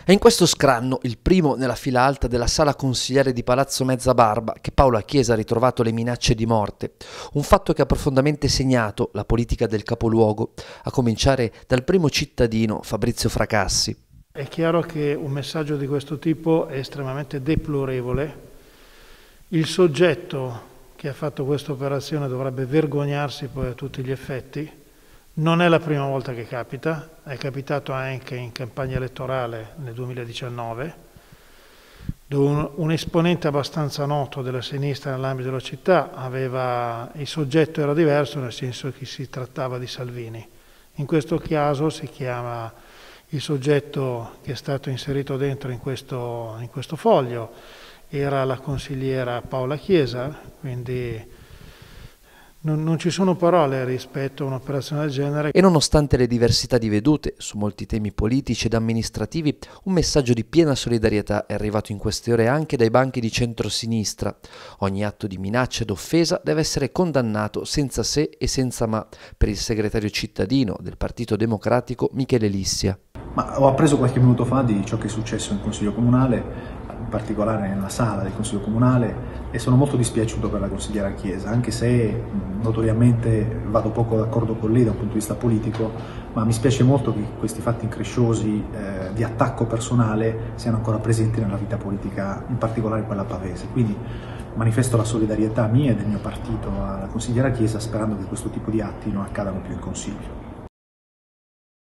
È in questo scranno, il primo nella fila alta della sala consigliare di Palazzo Mezzabarba, che Paola Chiesa ha ritrovato le minacce di morte. Un fatto che ha profondamente segnato la politica del capoluogo, a cominciare dal primo cittadino Fabrizio Fracassi. È chiaro che un messaggio di questo tipo è estremamente deplorevole. Il soggetto che ha fatto questa operazione dovrebbe vergognarsi poi a tutti gli effetti. Non è la prima volta che capita, è capitato anche in campagna elettorale nel 2019, dove un esponente abbastanza noto della sinistra nell'ambito della città il soggetto era diverso, nel senso che si trattava di Salvini. In questo caso si chiama il soggetto che è stato inserito dentro in questo foglio, era la consigliera Paola Chiesa, quindi non ci sono parole rispetto a un'operazione del genere. E nonostante le diversità di vedute su molti temi politici ed amministrativi, un messaggio di piena solidarietà è arrivato in queste ore anche dai banchi di centrosinistra. Ogni atto di minaccia ed offesa deve essere condannato senza se e senza ma, per il segretario cittadino del Partito Democratico Michele Lissia. Ma ho appreso qualche minuto fa di ciò che è successo in Consiglio Comunale, in particolare nella sala del Consiglio Comunale, e sono molto dispiaciuto per la consigliera Chiesa, anche se notoriamente vado poco d'accordo con lei da un punto di vista politico, ma mi spiace molto che questi fatti incresciosi di attacco personale siano ancora presenti nella vita politica, in particolare quella pavese. Quindi manifesto la solidarietà mia e del mio partito alla consigliera Chiesa, sperando che questo tipo di atti non accadano più in Consiglio.